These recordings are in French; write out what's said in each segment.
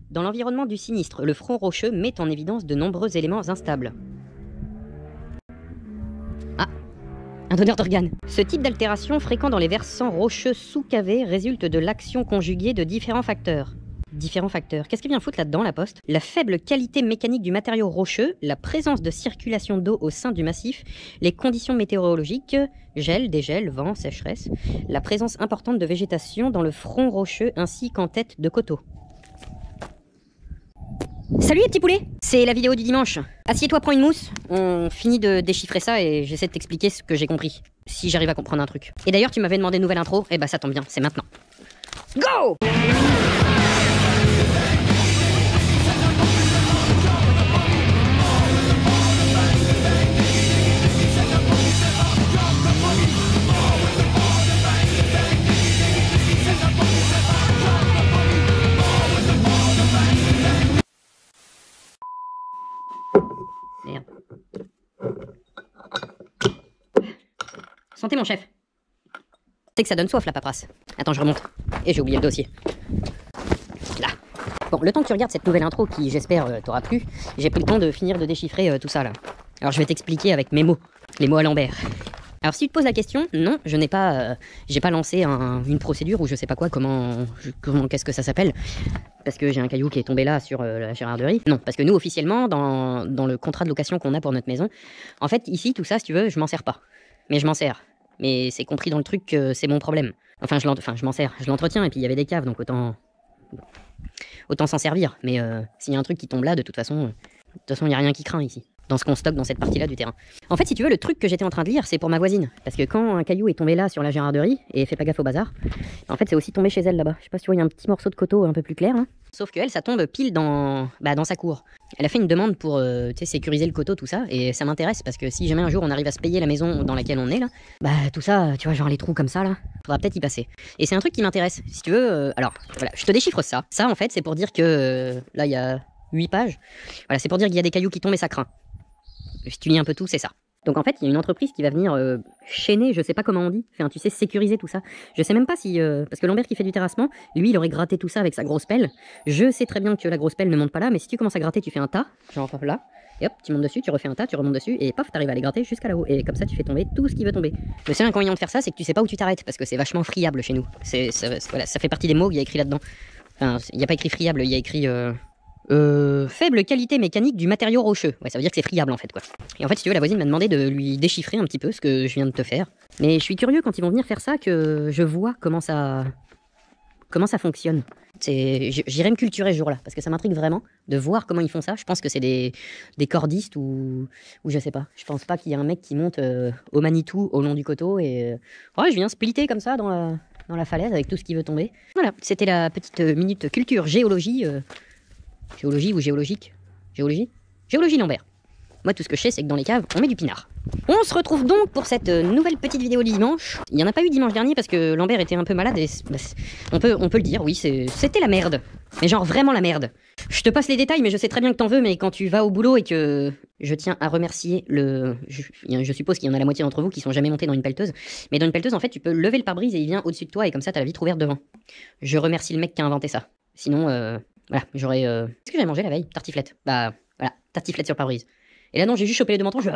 Dans l'environnement du sinistre, le front rocheux met en évidence de nombreux éléments instables. Ah, un donneur d'organes. Ce type d'altération fréquent dans les versants rocheux sous-cavés résulte de l'action conjuguée de différents facteurs. Qu'est-ce qu'il vient foutre là-dedans, la poste? La faible qualité mécanique du matériau rocheux, la présence de circulation d'eau au sein du massif, les conditions météorologiques, gel, dégel, vent, sécheresse, la présence importante de végétation dans le front rocheux ainsi qu'en tête de coteau. Salut les petits poulets, c'est la vidéo du dimanche. Assieds-toi, prends une mousse, on finit de déchiffrer ça et j'essaie de t'expliquer ce que j'ai compris. Si j'arrive à comprendre un truc. Et d'ailleurs tu m'avais demandé une nouvelle intro, et bah ça tombe bien, c'est maintenant. Go! Merde. Santé mon chef. C'est que ça donne soif la paperasse. Attends, je remonte. Et j'ai oublié le dossier. Là. Bon, le temps que tu regardes cette nouvelle intro qui, j'espère, t'aura plu, j'ai pris le temps de finir de déchiffrer tout ça là. Alors je vais t'expliquer avec mes mots. Les mots à Lambert. Alors si tu te poses la question, non, je n'ai pas, j'ai pas lancé une procédure ou je sais pas quoi, comment qu'est-ce que ça s'appelle, parce que j'ai un caillou qui est tombé là sur la Gérarderie. Non, parce que nous officiellement, dans le contrat de location qu'on a pour notre maison, en fait ici tout ça, si tu veux, je m'en sers pas. Mais je m'en sers. Mais c'est compris dans le truc que c'est mon problème. Enfin, je m'en sers, je l'entretiens et puis il y avait des caves, donc autant s'en servir. Mais s'il y a un truc qui tombe là, de toute façon, il n'y a rien qui craint ici. Dans ce qu'on stocke dans cette partie-là du terrain. En fait, si tu veux, le truc que j'étais en train de lire, c'est pour ma voisine. Parce que quand un caillou est tombé là sur la Gérarderie, et fait pas gaffe au bazar, en fait, c'est aussi tombé chez elle là-bas. Je sais pas si tu vois, il y a un petit morceau de coteau un peu plus clair. Hein. Sauf que elle, ça tombe pile dans sa cour. Elle a fait une demande pour sécuriser le coteau, tout ça, et ça m'intéresse parce que si jamais un jour on arrive à se payer la maison dans laquelle on est là, bah tout ça, tu vois, genre les trous comme ça là, faudra peut-être y passer. Et c'est un truc qui m'intéresse. Si tu veux, alors voilà, je te déchiffre ça. Ça, en fait, c'est pour dire que là, il y a 8 pages. Voilà, c'est pour dire qu'il y a des cailloux qui tombent et ça craint. Si tu lis un peu tout, c'est ça. Donc en fait, il y a une entreprise qui va venir chaîner, je sais pas comment on dit, enfin tu sais, sécuriser tout ça. Je sais même pas si... parce que Lambert qui fait du terrassement, lui il aurait gratté tout ça avec sa grosse pelle. Je sais très bien que la grosse pelle ne monte pas là, mais si tu commences à gratter, tu fais un tas, genre là, et hop, tu montes dessus, tu refais un tas, tu remontes dessus, et paf, t'arrives à les gratter jusqu'à là-haut. Et comme ça, tu fais tomber tout ce qui veut tomber. Le seul inconvénient de faire ça, c'est que tu sais pas où tu t'arrêtes, parce que c'est vachement friable chez nous. Voilà, ça fait partie des mots qu'il y a écrit là-dedans. Enfin, il n'y a pas écrit friable, il y a écrit... faible qualité mécanique du matériau rocheux. Ouais, ça veut dire que c'est friable en fait quoi. Et en fait, si tu veux, la voisine m'a demandé de lui déchiffrer un petit peu ce que je viens de te faire. Mais je suis curieux quand ils vont venir faire ça que je vois comment ça fonctionne. J'irai me culturer ce jour-là parce que ça m'intrigue vraiment de voir comment ils font ça. Je pense que c'est des cordistes ou je sais pas. Je pense pas qu'il y a un mec qui monte au Manitou au long du coteau et ouais, je viens splitter comme ça dans la falaise avec tout ce qui veut tomber. Voilà, c'était la petite minute culture géologie. Géologie ou géologique? Géologie? Géologie Lambert. Moi, tout ce que je sais, c'est que dans les caves, on met du pinard. On se retrouve donc pour cette nouvelle petite vidéo du dimanche. Il n'y en a pas eu dimanche dernier parce que Lambert était un peu malade et on peut le dire, oui, c'était la merde. Mais genre vraiment la merde. Je te passe les détails, mais je sais très bien que t'en veux, mais quand tu vas au boulot et que je tiens à remercier je suppose qu'il y en a la moitié d'entre vous qui sont jamais montés dans une pelleteuse. Mais dans une pelleteuse, en fait, tu peux lever le pare-brise et il vient au-dessus de toi et comme ça, t'as la vitre ouverte devant. Je remercie le mec qui a inventé ça. Sinon, voilà, j'aurais... Qu'est-ce que j'avais mangé la veille? Tartiflette. Bah, voilà, tartiflette sur pare-brise. Et là, non, j'ai juste chopé les deux mentons,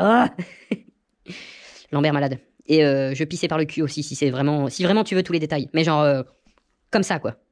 Lambert malade. Et je pissais par le cul aussi, si vraiment tu veux tous les détails. Mais genre, comme ça, quoi.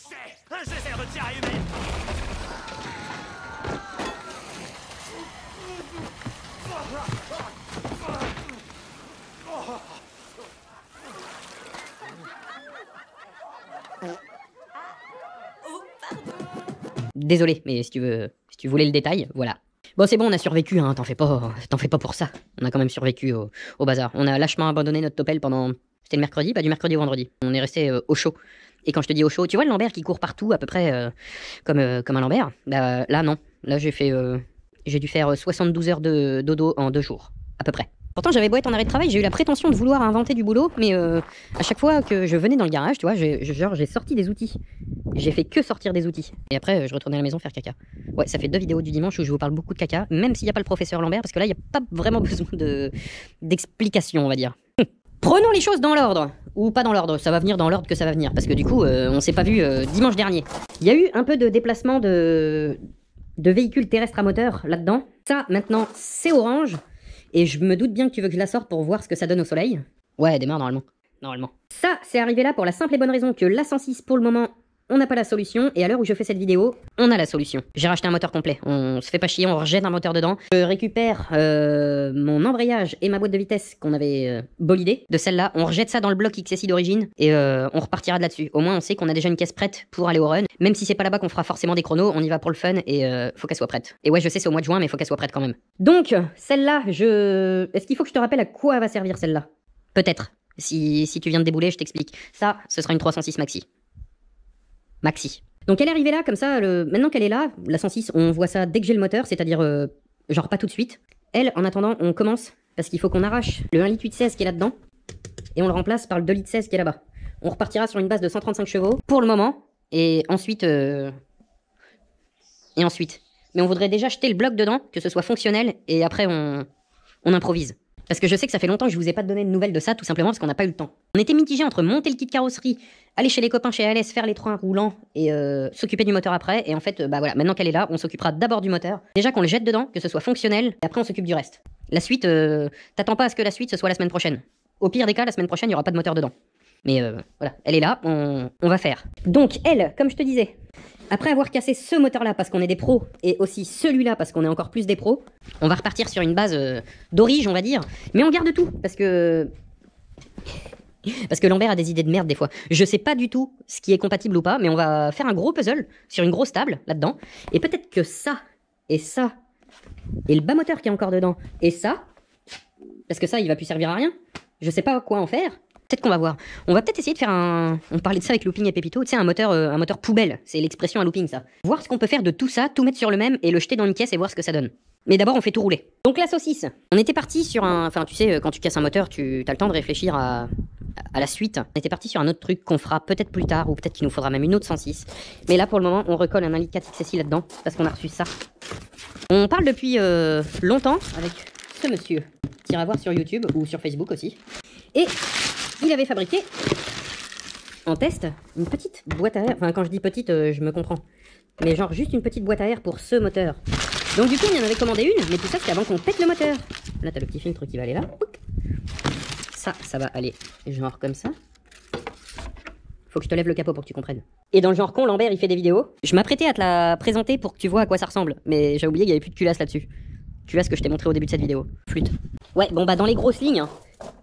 Désolé, mais si tu voulais le détail, voilà. Bon, c'est bon, on a survécu, hein, t'en fais pas pour ça. On a quand même survécu au bazar. On a lâchement abandonné notre topel pendant... C'était le mercredi? Bah, du mercredi au vendredi. On est resté au chaud. Et quand je te dis au chaud, tu vois le Lambert qui court partout, à peu près comme un Lambert? Bah, là, non. Là, j'ai dû faire 72 heures de dodo en 2 jours, à peu près. Pourtant, j'avais beau être en arrêt de travail, j'ai eu la prétention de vouloir inventer du boulot, mais à chaque fois que je venais dans le garage, tu vois, j'ai sorti des outils. J'ai fait que sortir des outils. Et après, je retournais à la maison faire caca. Ouais, ça fait 2 vidéos du dimanche où je vous parle beaucoup de caca, même s'il n'y a pas le professeur Lambert, parce que là, il n'y a pas vraiment besoin d'explication, on va dire. Prenons les choses dans l'ordre. Ou pas dans l'ordre, ça va venir dans l'ordre que ça va venir. Parce que du coup, on s'est pas vu dimanche dernier. Il y a eu un peu de déplacement de véhicules terrestres à moteur là-dedans. Ça, maintenant, c'est orange. Et je me doute bien que tu veux que je la sorte pour voir ce que ça donne au soleil. Ouais, elle démarre normalement. Normalement. Ça, c'est arrivé là pour la simple et bonne raison que l'A106, pour le moment, on n'a pas la solution. Et à l'heure où je fais cette vidéo, on a la solution. J'ai racheté un moteur complet. On se fait pas chier, on rejette un moteur dedans. Je récupère mon embrayage et ma boîte de vitesse qu'on avait bolidée de celle-là. On rejette ça dans le bloc XSI d'origine et on repartira de là-dessus. Au moins, on sait qu'on a déjà une caisse prête pour aller au run. Même si c'est pas là-bas qu'on fera forcément des chronos, on y va pour le fun et faut qu'elle soit prête. Et ouais, je sais, c'est au mois de juin, mais faut qu'elle soit prête quand même. Donc, celle-là, Est-ce qu'il faut que je te rappelle à quoi elle va servir celle-là? Peut-être. Si tu viens de débouler, je t'explique. Ça, ce sera une 306 Maxi. Donc elle est arrivée là, comme ça, maintenant qu'elle est là, la 106, on voit ça dès que j'ai le moteur, c'est-à-dire, genre pas tout de suite. Elle, en attendant, on commence, parce qu'il faut qu'on arrache le 1,8 litre 16 qui est là-dedans, et on le remplace par le 2,16 litres qui est là-bas. On repartira sur une base de 135 chevaux, pour le moment, et ensuite... Mais on voudrait déjà jeter le bloc dedans, que ce soit fonctionnel, et après on improvise. Parce que je sais que ça fait longtemps que je vous ai pas donné de nouvelles de ça, tout simplement parce qu'on n'a pas eu le temps. On était mitigé entre monter le kit carrosserie, aller chez les copains chez ALS, faire les trains roulants et s'occuper du moteur après. Et en fait, bah voilà, maintenant qu'elle est là, on s'occupera d'abord du moteur. Déjà qu'on le jette dedans, que ce soit fonctionnel, et après on s'occupe du reste. La suite, t'attends pas à ce que la suite ce soit la semaine prochaine. Au pire des cas, la semaine prochaine, il n'y aura pas de moteur dedans. Mais voilà, elle est là, on va faire. Donc elle, comme je te disais, après avoir cassé ce moteur-là parce qu'on est des pros, et aussi celui-là parce qu'on est encore plus des pros, on va repartir sur une base d'orige, on va dire. Mais on garde tout, parce que Lambert a des idées de merde des fois. Je sais pas du tout ce qui est compatible ou pas, mais on va faire un gros puzzle sur une grosse table, là-dedans. Et peut-être que ça, et le bas moteur qui est encore dedans, et ça, parce que ça, il va plus servir à rien. Je sais pas quoi en faire. Peut-être qu'on va voir. On va peut-être essayer de faire un... On parlait de ça avec Looping et Pépito, tu sais, un moteur poubelle. C'est l'expression à Looping, ça. Voir ce qu'on peut faire de tout ça, tout mettre sur le même et le jeter dans une caisse et voir ce que ça donne. Mais d'abord, on fait tout rouler. Donc la saucisse. On était parti sur un... Enfin, tu sais, quand tu casses un moteur, t'as le temps de réfléchir à la suite. On était parti sur un autre truc qu'on fera peut-être plus tard, ou peut-être qu'il nous faudra même une autre 106. Mais là, pour le moment, on recolle un 1,4 litre XSI là-dedans, parce qu'on a reçu ça. On parle depuis longtemps avec ce monsieur, qui ira voir sur YouTube, ou sur Facebook aussi. Et... il avait fabriqué, en test, une petite boîte à air. Enfin, quand je dis petite, je me comprends. Mais genre juste une petite boîte à air pour ce moteur. Donc du coup, il en avait commandé une, mais tout ça, c'est avant qu'on pète le moteur. Là, t'as le petit filtre qui va aller là. Ça va aller genre comme ça. Faut que je te lève le capot pour que tu comprennes. Et dans le genre con, Lambert, il fait des vidéos. Je m'apprêtais à te la présenter pour que tu vois à quoi ça ressemble. Mais j'ai oublié qu'il n'y avait plus de culasse là-dessus. Culasse que je t'ai montré au début de cette vidéo. Flûte. Ouais, bon bah dans les grosses lignes... hein.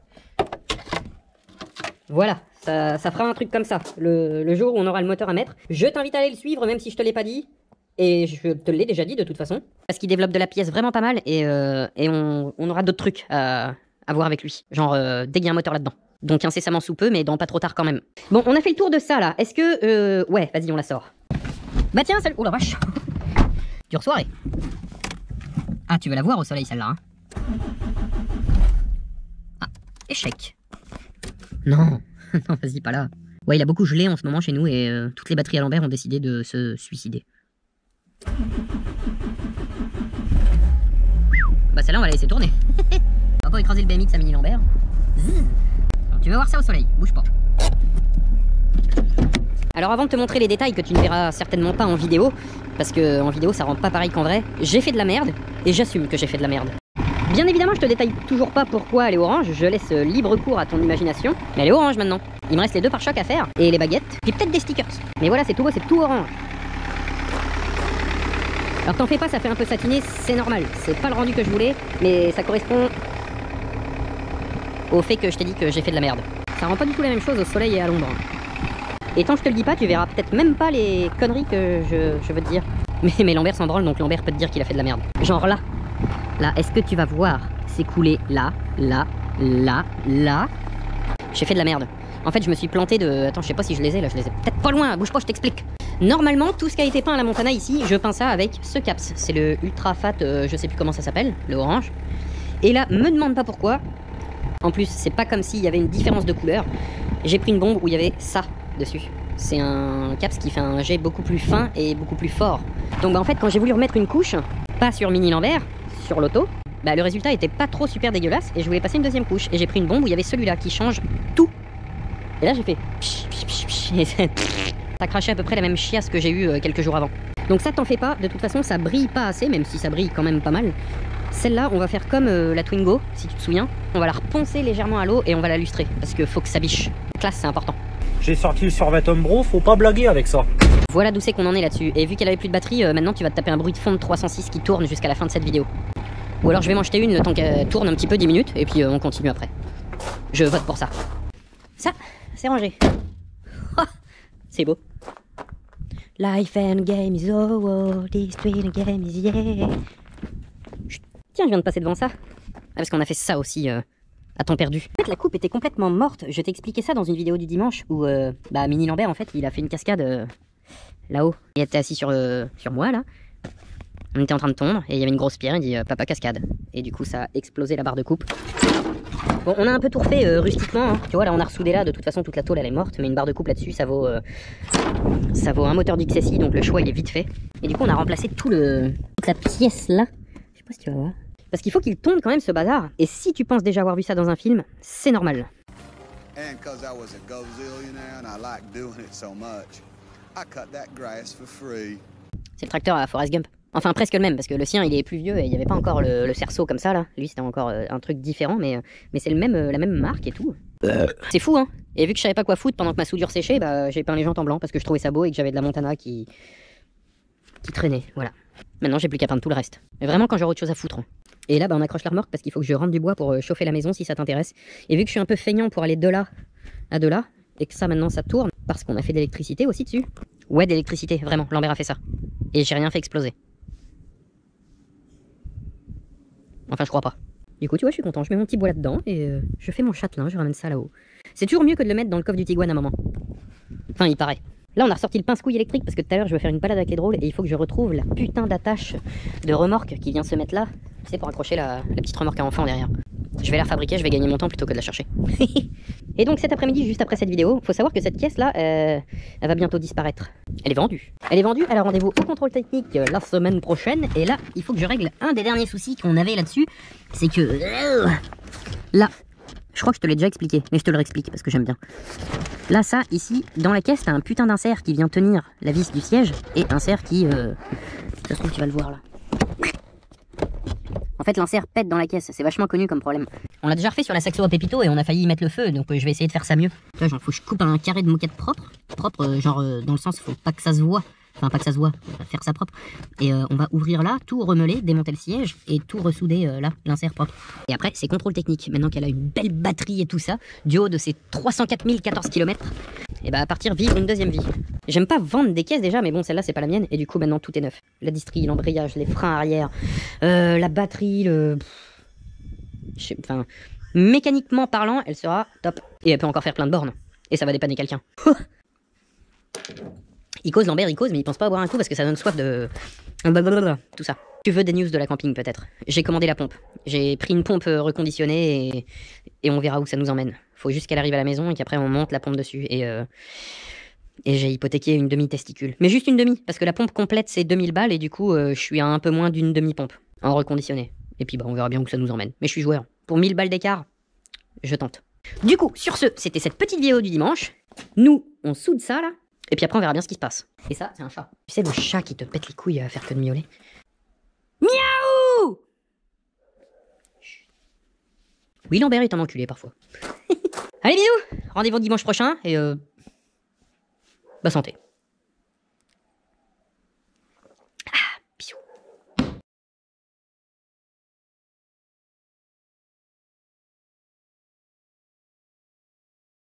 Voilà, ça fera un truc comme ça, le jour où on aura le moteur à mettre. Je t'invite à aller le suivre, même si je te l'ai pas dit. Et je te l'ai déjà dit de toute façon. Parce qu'il développe de la pièce vraiment pas mal et on aura d'autres trucs à voir avec lui. Genre, dès qu'il y a un moteur là-dedans. Donc incessamment sous peu, mais dans pas trop tard quand même. Bon, on a fait le tour de ça là. Est-ce que... ouais, vas-y, on la sort. Bah tiens, celle... oh la vache. Dure soirée. Ah, tu veux la voir au soleil celle-là, hein? Ah, échec. Non, non, vas-y, pas là. Ouais, il a beaucoup gelé en ce moment chez nous et toutes les batteries à Lambert ont décidé de se suicider. Bah celle-là, on va la laisser tourner. On va pas écraser le BMX à Mini Lambert. Alors, tu veux voir ça au soleil, bouge pas. Alors avant de te montrer les détails que tu ne verras certainement pas en vidéo, parce que en vidéo ça rend pas pareil qu'en vrai, j'ai fait de la merde et j'assume que j'ai fait de la merde. Bien évidemment, je te détaille toujours pas pourquoi elle est orange, je laisse libre cours à ton imagination, mais elle est orange maintenant. Il me reste les 2 pare-chocs à faire, et les baguettes, puis peut-être des stickers. Mais voilà, c'est tout beau, c'est tout orange. Alors t'en fais pas, ça fait un peu satiné, c'est normal. C'est pas le rendu que je voulais, mais ça correspond au fait que je t'ai dit que j'ai fait de la merde. Ça rend pas du tout la même chose au soleil et à l'ombre. Et tant que je te le dis pas, tu verras peut-être même pas les conneries que je veux te dire. Mais Lambert s'en branle, donc Lambert peut te dire qu'il a fait de la merde. Genre là. Là, est-ce que tu vas voir s'écouler là, là, là, là? J'ai fait de la merde. En fait, je me suis planté de... Attends, je sais pas si je les ai là, je les ai peut-être pas loin, bouge pas, je t'explique. Normalement, tout ce qui a été peint à la Montana ici, je peins ça avec ce caps. C'est le Ultra Fat, je sais plus comment ça s'appelle, le orange. Et là, me demande pas pourquoi. En plus, c'est pas comme s'il y avait une différence de couleur. J'ai pris une bombe où il y avait ça dessus. C'est un caps qui fait un jet beaucoup plus fin et beaucoup plus fort. Donc bah en fait, quand j'ai voulu remettre une couche, pas sur Mini Lambert, sur l'auto, bah, le résultat était pas trop super dégueulasse et je voulais passer une deuxième couche. Et j'ai pris une bombe où il y avait celui-là qui change tout. Et là j'ai fait et ça crachait à peu près la même chiasse que j'ai eu quelques jours avant. Donc ça t'en fais pas, de toute façon ça brille pas assez, même si ça brille quand même pas mal. Celle-là on va faire comme la Twingo, si tu te souviens. On va la reponcer légèrement à l'eau et on va la lustrer, parce que faut que ça biche. Classe, c'est important. J'ai sorti le survêt Umbro, faut pas blaguer avec ça. Voilà d'où c'est qu'on en est là-dessus. Et vu qu'elle avait plus de batterie, maintenant tu vas te taper un bruit de fond de 306 qui tourne jusqu'à la fin de cette vidéo. Ou alors je vais m'en jeter une le temps qu'elle tourne un petit peu 10 minutes et puis on continue après. Je vote pour ça. Ça, c'est rangé. Oh, c'est beau. Life and game is over, this train game is yeah. Tiens, je viens de passer devant ça. Ah, parce qu'on a fait ça aussi à temps perdu. En fait, la coupe était complètement morte. Je t'ai expliqué ça dans une vidéo du dimanche où Mini Lambert, en fait, il a fait une cascade là-haut. Il était assis sur moi, là. On était en train de tomber et il y avait une grosse pierre. Il dit papa cascade. Et du coup, ça a explosé la barre de coupe. Bon, on a un peu tout refait rustiquement. Hein. Tu vois, là, on a ressoudé là. De toute façon, toute la tôle, elle est morte. Mais une barre de coupe là-dessus, ça vaut un moteur d'XSI. Donc le choix, il est vite fait. Et du coup, on a remplacé toute la pièce là. Je sais pas si tu vas voir. Parce qu'il faut qu'il tourne quand même ce bazar. Et si tu penses déjà avoir vu ça dans un film, c'est normal. C'est le tracteur à Forrest Gump. Enfin presque le même, parce que le sien il est plus vieux et il n'y avait pas encore le cerceau comme ça là. Lui c'était encore un truc différent, mais c'est la même marque et tout. C'est fou hein. Et vu que je savais pas quoi foutre pendant que ma soudure séchait, bah j'ai peint les jantes en blanc parce que je trouvais ça beau et que j'avais de la Montana qui traînait, voilà. Maintenant j'ai plus qu'à peindre tout le reste. Mais vraiment quand j'aurai autre chose à foutre. Et là bah on accroche la remorque parce qu'il faut que je rentre du bois pour chauffer la maison si ça t'intéresse. Et vu que je suis un peu feignant pour aller de là à de là, et que ça maintenant ça tourne, parce qu'on a fait d'électricité aussi dessus. Ouais d'électricité, vraiment, Lambert a fait ça. Et j'ai rien fait exploser. Enfin je crois pas. Du coup tu vois je suis content, je mets mon petit bois là-dedans et je fais mon châtelain, je ramène ça là-haut. C'est toujours mieux que de le mettre dans le coffre du Tiguan à un moment. Enfin il paraît. Là on a ressorti le pince-couille électrique parce que tout à l'heure je veux faire une balade avec les drôles et il faut que je retrouve la putain d'attache de remorque qui vient se mettre là. Tu sais pour accrocher la petite remorque à enfant derrière. Je vais la refabriquer, je vais gagner mon temps plutôt que de la chercher. Et donc cet après-midi, juste après cette vidéo, faut savoir que cette caisse là, elle va bientôt disparaître. Elle est vendue. Elle est vendue, elle a rendez-vous au contrôle technique la semaine prochaine. Et là, il faut que je règle un des derniers soucis qu'on avait là-dessus. C'est que... là, je crois que je te l'ai déjà expliqué, mais je te le réexplique parce que j'aime bien. Là, ça, ici, dans la caisse, t'as un putain d'insert qui vient tenir la vis du siège. Et insert qui... ça se trouve, tu vas le voir là. En fait l'insert pète dans la caisse, c'est vachement connu comme problème. On l'a déjà refait sur la Saxo à Pépito et on a failli y mettre le feu, donc je vais essayer de faire ça mieux. Là genre faut que je coupe un carré de moquette propre, genre dans le sens faut pas que ça se voit, enfin pas que ça se voit, faire ça propre. Et on va ouvrir là, tout remeler, démonter le siège et tout ressouder là, l'insert propre. Et après c'est contrôle technique, maintenant qu'elle a une belle batterie et tout ça, du haut de ses 304 014 km, et bah à partir vivre une deuxième vie. J'aime pas vendre des caisses déjà, mais bon celle-là c'est pas la mienne et du coup maintenant tout est neuf. La distrie, l'embrayage, les freins arrière, la batterie, enfin, mécaniquement parlant, elle sera top. Et elle peut encore faire plein de bornes. Et ça va dépanner quelqu'un. Il cause Lambert, il cause, mais il pense pas à boire un coup parce que ça donne soif de... tout ça. Tu veux des news de la camping peut-être? J'ai commandé la pompe. J'ai pris une pompe reconditionnée et on verra où ça nous emmène. Faut juste qu'elle arrive à la maison et qu'après on monte la pompe dessus. Et j'ai hypothéqué une demi-testicule. Mais juste une demi, parce que la pompe complète c'est 2000 balles et du coup je suis à un peu moins d'une demi-pompe en reconditionné. Et puis bah on verra bien où ça nous emmène. Mais je suis joueur. Pour 1000 balles d'écart, je tente. Du coup, sur ce, c'était cette petite vidéo du dimanche. Nous, on soude ça là. Et puis après on verra bien ce qui se passe. Et ça, c'est un chat. Tu sais le chat qui te pète les couilles à faire que de miauler. Miaou! Oui, Lambert est un enculé parfois. Allez bisous! Rendez-vous dimanche prochain et bah santé. Ah, bisous.